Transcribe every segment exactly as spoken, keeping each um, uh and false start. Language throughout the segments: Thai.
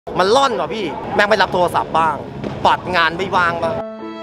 มันล่อนว่ะพี่แม่งไม่รับโทรศัพท์บ้างปัดงานไม่วางบ้าง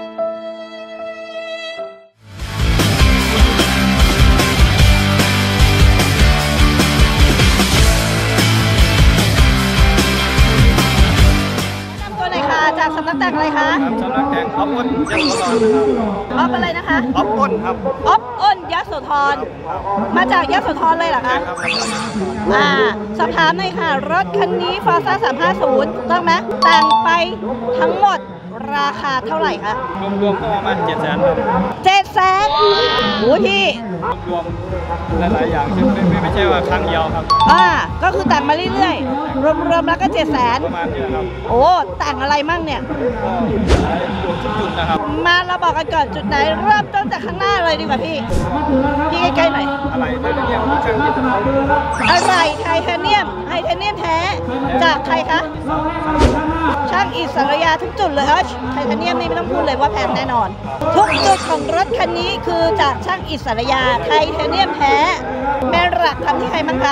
จากสำนักแต่งอะไรคะสำนักแต่งอ๊อปอ้นยโสธรอ๊อปอะไรนะคะอ๊อปอ้นครับอ๊อปอ้นยโสธรมาจากยโสธรเลยเหรอคะอ่าสอบถามหน่อยค่ะรถคันนี้ Forza สามห้าศูนย์ถูกต้องไหมแต่งไปทั้งหมดราคาเท่าไหร่คะรวมๆก็ประมาณเจ็ดแสนครับเจ็ดแสนโอ้พี่รวมหลายๆอย่างไม่ไม่ไม่ใช่ว่าครั้งเดียวครับอ่าก็คือแต่งมาเรื่อยๆรวมๆแล้วก็เจ็ดแสนประมาณนี้ครับโอ้แต่งอะไรมั่งเนี่ยทุกจุดนะครับมาเราบอกกันก่อนจุดไหนเริ่มต้นจากข้างหน้าเลยดีกว่าพี่พี่ใกล้ๆหน่อยอะไรไทเทเนียมช่างอิสระอะไรไทเทเนียมไทเทเนียมแท้จากใครคะช่างอิสระยาทุกจุดเลยเออไทเทเนียมนี่ไม่ต้องพูดเลยว่าแพงแน่นอนทุกจุดของรถคันนี้คือจากช่างอิสระยาไทเทเนียมแท้แม่หลักทำที่ใครมั้งคะ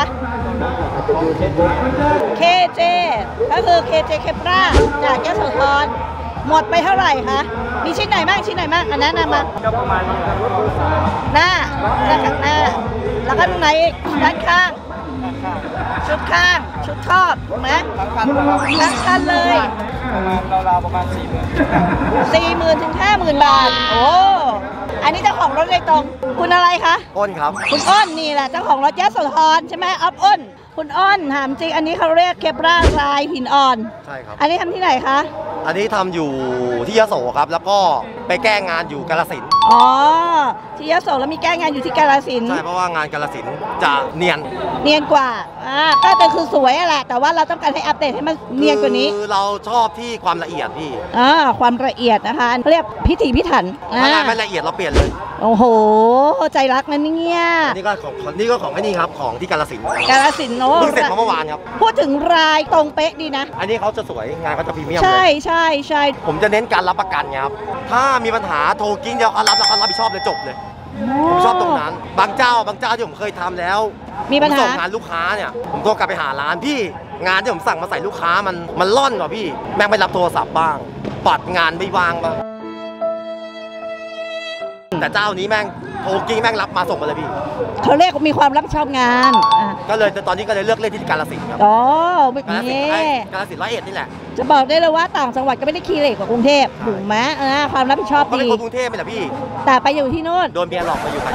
เค เจ ก็คือ เค เจ Kepra จากยโสธรหมดไปเท่าไหร่คะมีชิ้นไหนบ้างชิ้นไหนบ้างอันนั้นนำมาก็ประมาณนี้หน้าหน้าข้างหน้าแล้วก็ตรงไหนอีกด้านข้างชุดข้างชุดครอบถูกไหมทั้งคันเลยประมาณราวๆประมาณสี่หมื่นสี่หมื่นถึงห้าหมื่นบาทโอ้อันนี้เจ้าของรถเลยตรงคุณอะไรคะอ้นครับคุณอ้นนี่แหละเจ้าของรถยโสธรใช่ไหมอ๊อปอ้นคุณอ้นถามจริงอันนี้เขาเรียกเคปราลายหินอ่อนใช่ครับอันนี้ทำที่ไหนคะอันนี้ทำอยู่ที่ยโสครับแล้วก็ไปแก้งานอยู่กาฬสินธุ์อ๋อที่ยโสแล้วมีแก้งานอยู่ที่กาฬสินธุ์ใช่เพราะว่างานกาฬสินธุ์จะเนียนเนียนกว่าอ่าก็แต่คือสวยแหละแต่ว่าเราต้องการให้อัปเดตให้มันเนียนกว่านี้คือเราชอบที่ความละเอียดพี่อ่าความละเอียดนะคะเรียกพิถีพิถันถ้างานไม่ละเอียดเราเปลี่ยนเลยโอ้โหใจรักนะเนี่ยนี่ก็ของนี่ก็ของไอ้นี่ครับของที่กาฬสินธุ์กาฬสินธุ์โน้เพิ่งเสร็จเมื่อวานครับพูดถึงรายตรงเป๊ะดีนะอันนี้เขาจะสวยงานเขาจะพรีเมียมใช่ใช่ใช่ผมจะเน้นการรับประกันครับถ้ามีปัญหาโทรกิ้งเดียวเขารับแล้วเขารับผิดชอบเลยจบเลยผมชอบตรงนั้นบางเจ้าบางเจ้าที่ผมเคยทำแล้วมีปัญหาส่งงานลูกค้าเนี่ยผมโทรกลับไปหาร้านพี่งานที่ผมสั่งมาใส่ลูกค้ามันมันล่อนว่ะพี่แม่งไม่รับโทรศัพท์บ้างปัดงานไม่วางบ้างแต่เจ้านี้แม่งโทรกิ้งแม่งรับมาส่งมาเลยพี่เขาเรียกมีความรับผิดชอบงานก็เลยตอนนี้ก็เลยเลือกเล่นที่กาฬสินธุ์ครับอ๋อกาฬสินธุ์กาฬสินธุ์ร้อยเอ็ดนี่แหละจะบอกได้เลยว่าต่างจังหวัดก็ไม่ได้ขี้เหร่กว่ากรุงเทพถูกไหมความรับผิดชอบดีก็เป็นคนกรุงเทพไม่แหละพี่แต่ไปอยู่ที่โน่นโดนเมียหลอกไปอยู่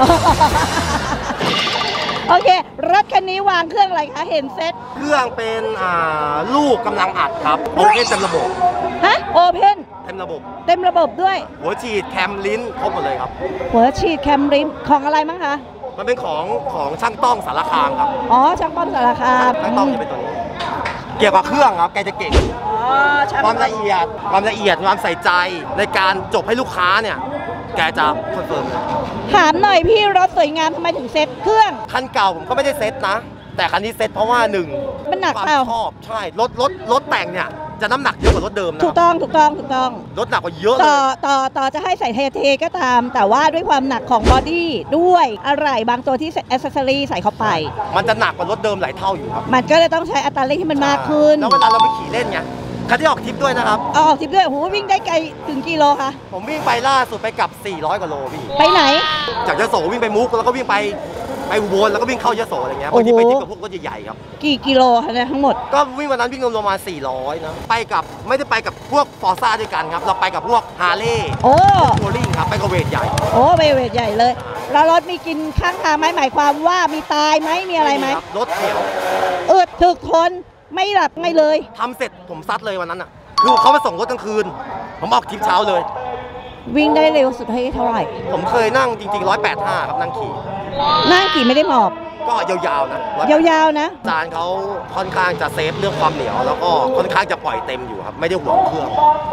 โอเครถคันนี้วางเครื่องอะไรคะเห็นเซ็ตเครื่องเป็นอ่าลูกกำลังอัดครับโอเพนเต็มระบบฮะโอเพนเต็มระบบเต็มระบบด้วยหัวฉีดแคมลิ้นครบหมดเลยครับหัวฉีดแคมลิ้นของอะไรมั้งคะมันเป็นของของช่างต้องสารคามครับอ๋อช่างต้องสารคามช่างต้องจะเป็นตัวนี้เกี่ยวกับเครื่องครับแกจะเก่งความละเอียดความละเอียดความใส่ใจในการจบให้ลูกค้าเนี่ยแกจะคอนเฟิร์มเลยถามหน่อยพี่รถสวยงามทำไมถึงเซ็ตเครื่องคันเก่าผมก็ไม่ได้เซ็ตนะแต่คันนี้เซ็ตเพราะว่าหนึ่งมันหนักเปล่าชอบใช่รถรถรถแต่งเนี่ยจะน้ำหนักเยอะกว่ารถเดิมนะถูกต้องถูกต้องถูกต้องรถหนักกว่าเยอะเลยต่อต่อต่อจะให้ใส่เทเทก็ตามแต่ว่าด้วยความหนักของบอดี้ด้วยอะไรบางตัวที่แอคเซสซอรี่ใส่เข้าไปมันจะหนักกว่ารถเดิมหลายเท่าอยู่ครับมันก็เลยต้องใช้อัตราเร่งที่มันมากขึ้นแล้วเวลาเราไปขี่เล่นไงคันที่ออกทริปด้วยนะครับออกทริปด้วยโหวิ่งได้ไกลถึงกิโลคะผมวิ่งไปล่าสุดไปกับสี่ร้อยกว่าโลพี่ไปไหนจากยโสวิ่งไปมุกแล้วก็วิ่งไปไปอุบลแล้วก็วิ่งเข้ายโสอะไรเงี้ยบางทีไปทริปกับพวกรถใหญ่ๆครับกี่กิโลคะเนี่ยทั้งหมดก็วิ่งวันนั้นวิ่งรวมประมาณสี่ร้อยนะไปกับไม่ได้ไปกับพวกฟอร์ซ่าด้วยกันครับเราไปกับพวกฮาร์เลย์โอ้โคลิ่งครับไปกับเวทใหญ่โอ้เวทใหญ่เลยแล้วรถมีกินข้างทางไหมหมายความว่ามีตายไหมมีอะไรไหมรถเขียวอึดถึกทนไม่หลับไม่เลยทำเสร็จผมซัดเลยวันนั้นอ่ะคือเขาไปส่งรถกลางคืนผมออกทริปเช้าเลยวิ่งได้เร็วสุดเท่าไหร่ผมเคยนั่งจริงๆร้อยแปดห้าครับนั่งขี่นั่งขี่ไม่ได้หมอบก็ยาวๆนะยาวๆนะจานเขาค่อนข้างจะเซฟเรื่องความเหนียวแล้วก็ค่อนข้างจะปล่อยเต็มอยู่ครับไม่ได้ห่วงเครื่อง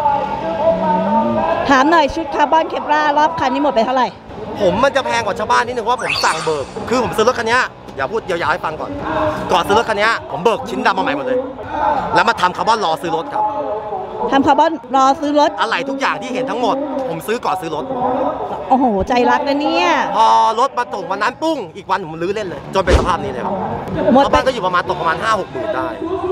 ถามหน่อยชุดคาร์บอนเคปรารอบคันนี้หมดไปเท่าไหร่ผมมันจะแพงกว่าชาวบ้านนิดนึงว่าผมสั่งเบิกคือผมซื้อรถคันนี้อย่าพูดยาวๆให้ฟังก่อนก่อนซื้อรถคันนี้ผมเบิกชิ้นดำมาใหม่หมดเลยแล้วมาทำคาร์บอนรอซื้อรถครับทำคาร์บอนรอซื้อรถอะไรทุกอย่างที่เห็นทั้งหมดผมซื้อก่อนซื้อรถโอ้โหใจรักนะเนี่ยพอรถมาส่งวันนั้นปุ้งอีกวันผมรื้อเล่นเลยจนเป็นสภาพนี้เลยครับหมดบ้านก็อยู่ประมาณตกประมาณห้าหกหมื่นได้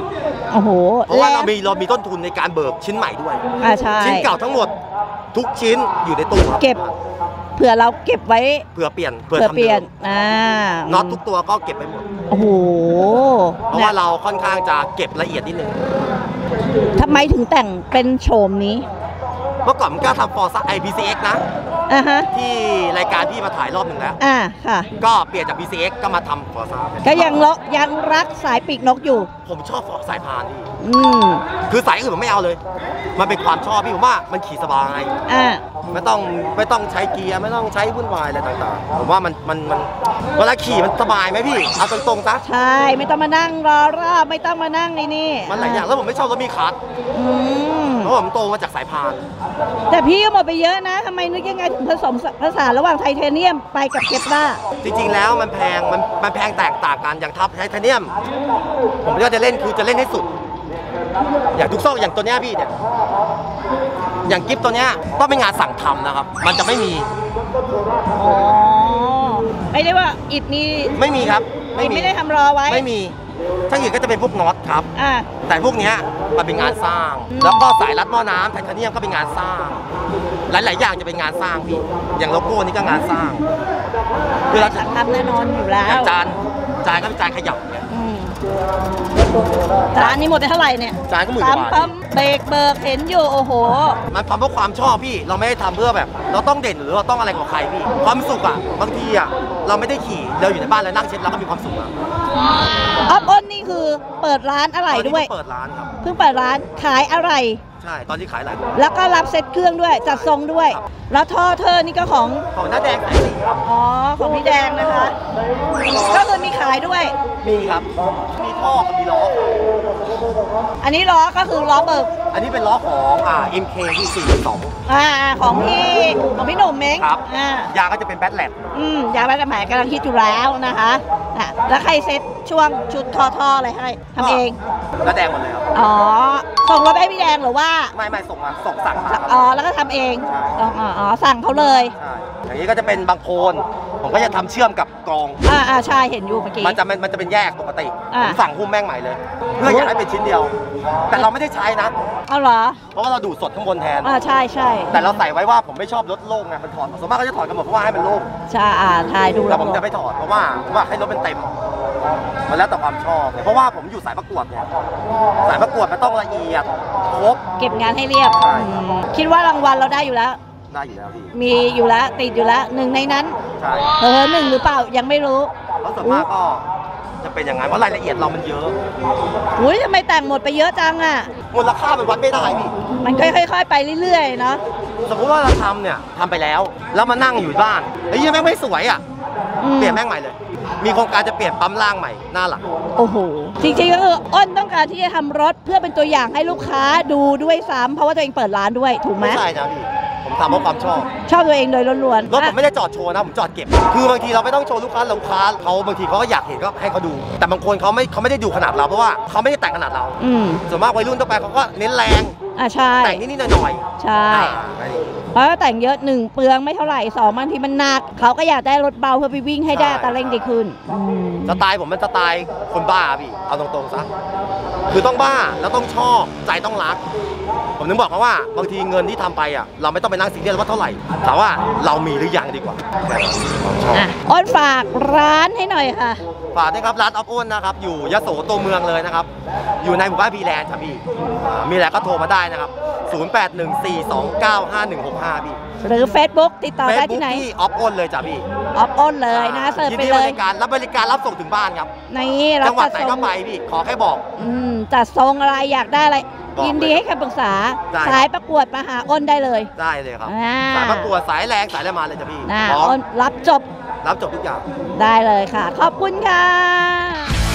โอ้โหเพราะว่าแล้วเรามีเรามีต้นทุนในการเบิกชิ้นใหม่ด้วยอ่าใช่ชิ้นเก่าทั้งหมดทุกชิ้นอยู่ในตู้ครับเก็บเผื่อเราเก็บไว้เพื่อเปลี่ยนเพื่อเผื่อทำเปลี่เดิยนมอ่าน็อตทุกตัวก็เก็บไปหมดโอ้โหเพราะว่าเราค่อนข้างจะเก็บละเอียดนิดนึงทำไมถึงแต่งเป็นโฉมนี้เมื่อก่อนมันกล้าทำฟอร์ซ่าไอพีซีเอ็กนะอ่าฮะที่รายการพี่มาถ่ายรอบหนึ่งแล้วอ่าค่ะก็เปลี่ยนจาก พี ซี เอ็กซ์ ก็มาทำฟอร์ซ่าก็ยังเลาะยังรักสายปีกนกอยู่ผมชอบฟอร์สายพานนี่อืมคือสายอื่นผมไม่เอาเลย มันเป็นความชอบพี่ผมว่ามันขี่สบายอ่าไม่ต้องไม่ต้องใช้เกียร์ไม่ต้องใช้วุ่นวายอะไรต่างๆ ผมว่ามันมันมันเวลาขี่มันสบายไหมพี่ เอาตรงๆซะใช่ไม่ต้องมานั่งรอรอบไม่ต้องมานั่งในนี่มันหลายอย่างแล้วผมไม่ชอบรถมีคัสอืมเพราะผมโตมาจากสายพานแต่พี่ก็หมดไปเยอะนะทำไมนึกยังไงถึงผสมผสานระหว่างไทเทเนียมไปกับเคปล่าจริงๆแล้วมันแพงมันมันแพงแตกต่างกันอย่างทับไทเทเนียม ผมก็จะเล่นคือจะเล่นให้สุด อย่างทุกซอกอย่างตัวเนี้ยพี่เนี่ยอย่างกิฟตัวเนี้ยต้องเป็นงานสั่งทำนะครับ มันจะไม่มีอ๋อไม่ได้ว่าอิดมีไม่มีครับอิดไม่ได้ทำรอไว้ไม่มีช่างอื่นก็จะเป็นพวกน็อตครับอ่าแต่พวกเนี้ยมันเป็นงานสร้าง แล้วก็สายรัดหม้อน้ำไทเทเนียมก็เป็นงานสร้าง หลาย ๆ อย่างจะเป็นงานสร้างพี่อย่างโลโก้นี่ก็งานสร้างคือเราทำแน่นอนอยู่แล้วอย่างจานจานก็เป็นจานขยับเนี่ยอืมร้านนี้หมดไปเท่าไหร่เนี่ยจานก็หมื่นกว่าบาทปั๊มเบรกเบิกเห็นอยู่โอ้โหมันทำเพราะความชอบพี่เราไม่ได้ทำเพื่อแบบ เราต้องเด่นหรือเราต้องอะไรกว่าใครพี่ความสุขอ่ะบางทีอ่ะเราไม่ได้ขี่เราอยู่ในบ้านแล้วนั่งเช็ดเราก็มีความสุขอ่ะออฟอ้นนี่คือเปิดร้านอะไรด้วยตอนนี้เปิดร้านครับเพิ่งเปิดร้านขายอะไรใช่ตอนที่ขายหลายแล้วก็รับเซ็ตเครื่องด้วย จัดทรงด้วยครับแล้วท่อเธอนี่ก็ของของหน้าแดงสายสีครับอ๋อ ของพี่แดงนะคะ ก็คือมีขายด้วยมีครับ มีท่อกับมีล้ออันนี้ล้อก็คือล้อเบิกอันนี้เป็นล้อของอ่า เอ็ม เค ที่สี่สองอ่าของพี่ของพี่หนุ่มเม้งครับอ่ายางก็จะเป็นแบทแลนด์อืมยางแบตแหมกำลังคิดอยู่แล้วนะคะอ่ะแล้วใครเซ็ตช่วงชุดท่อท่ออะไรให้ทำเองหน้าแดงหมดเลยครับอ๋อ ส่งรถไปให้พี่แดงหรือว่าไม่ไม่ส่งมาส่งสั่งมาครับอ๋อ แล้วก็ทำเองใช่อ๋ออ๋ออ๋อสั่งเขาเลยใช่อย่างนี้ก็จะเป็นบางโคลนผมก็จะทำเชื่อมกับกรองอ่าอ่าใช่เห็นอยู่เมื่อกี้มันจะมันมันจะเป็นแยกปกติอ่าผมสั่งหุ้มแม่งใหม่เลย เพื่ออยากให้เป็นชิ้นเดียว แต่เราไม่ได้ใช้นะเอาเหรอเพราะว่าเราดูดสดข้างบนแทนอ่าใช่ใช่แต่เราใส่ไว้ว่าผมไม่ชอบรถโล่งไงมันถอดส่วนมากเขาจะถอดกันหมดเพราะว่าให้มันโล่งใช่อ่าถ่ายดูแต่ผมจะไม่ถอดเพราะว่าผมว่าให้รถเป็นเต็ม มันแล้วแต่ความชอบเนี่ยเพราะว่าผมอยู่สายประกวดเนี่ยสายประกวดมันต้องละเอียดครบเก็บงานให้เรียบใช่อืมคิดว่ารางวัลเราได้อยู่แล้วได้อยู่แล้วพี่มีอยู่แล้วติดอยู่แล้วหนึ่งในนั้นใช่เออหนึ่งหรือเปล่ายังไม่รู้เพราะส่วนมากก็จะเป็นอย่างนั้นเพราะรายละเอียดเรามันเยอะอุ้ยทำไมแต่งหมดไปเยอะจังอ่ะมูลค่ามันวัดไม่ได้พี่มันค่อยๆไปเรื่อยๆเนาะสมมติว่าเราทำเนี่ยทำไปแล้ว แล้วมานั่งอยู่บ้านไอ้ยี่แม่งไม่สวยอ่ะอืมเปลี่ยนแม่งใหม่เลย มีโครงการจะเปลี่ยนปั๊มล่างใหม่หน้าหลังโอ้โห จริงๆก็คืออ้นต้องการที่จะทำรถเพื่อเป็นตัวอย่างให้ลูกค้าดูด้วยซ้ำเพราะว่าตัวเองเปิดร้านด้วยถูกไหมไม่ใช่นะพี่ ผมทำเพราะความชอบชอบตัวเองโดยล้วนๆรถผมอ่ะไม่ได้จอดโชว์นะผมจอดเก็บ คือบางทีเราไม่ต้องโชว์ลูกค้าลูกค้าเขาบางทีเขาก็อยากเห็นก็ให้เขาดู แต่บางคนเขาไม่เขาไม่ได้ดูขนาดเราเพราะว่าเขาไม่ได้แต่งขนาดเราอืมส่วนมากวัยรุ่นทั่วไปเขาก็เน้นแรงอ่ะใช่แต่งนิดๆหน่อยๆใช่อ่าอันนี้เพราะว่าแต่งเยอะหนึ่งเปลืองไม่เท่าไหร่สองบางทีมันหนักเขาก็อยากได้รถเบาเพื่อไปวิ่งให้ได้อัตราเร่งดีขึ้นอืมสไตล์ผมมันสไตล์คนบ้าพี่ เอาตรงๆซะ คือต้องบ้าแล้วต้องชอบใจต้องรัก ผมถึงบอกเขาว่าบางทีเงินที่ทำไปอ่ะเราไม่ต้องไปนั่งซีเรียสว่าเท่าไหร่ แต่ว่าเรามีหรือยังดีกว่าแค่นั้นความชอบอ่ะอ้นฝากร้านให้หน่อยค่ะฝากด้วยครับร้านออฟโอนนะครับ อยู่ยโสตัวเมืองเลยนะครับ อยู่ในหมู่บ้านพีแลนด์ครับพี่อ่ามีอะไรก็โทรมาได้นะครับ ศูนย์ แปด หนึ่ง สี่ สอง เก้า ห้า หนึ่ง หก ห้า พี่หรือ Facebook ติดต่อเฟซได้บุ๊ที่กไหนที่ออฟโอนเลยจ้ะพี่ออฟอ้นเลยนะคะเสิร์ชยินไปดีเลบยริการรับบริการรับส่งถึงบ้านครับนี่รับจังหวัดจัดไหนทรก็งไปพี่ ขอแค่บอกอืมจัดทรงอะไรอยากได้อะไรบอกยินดีให้คำปรึกษาได้สายประกวดมาหาอ้นได้เลยได้เลยครับอ่าสายประกวดสายแรงสายอะไรมาเลยจ้ะพี่นะพร้อมอ้นรับจบรับจบทุกอย่างได้เลยค่ะ ขอบคุณค่ะ